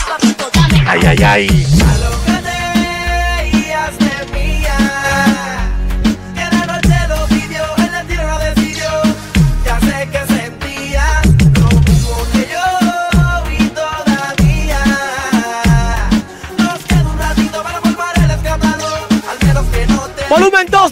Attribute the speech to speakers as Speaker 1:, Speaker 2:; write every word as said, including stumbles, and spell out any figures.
Speaker 1: Ay, ay, ay.
Speaker 2: Alocate y hazte mía. Que la noche lo pidió, en la tierra decidió. Ya sé que sentías lo mismo que yo y todavía. Nos queda un ratito para formar el escapado. Al menos que no te...
Speaker 1: Volumen dos.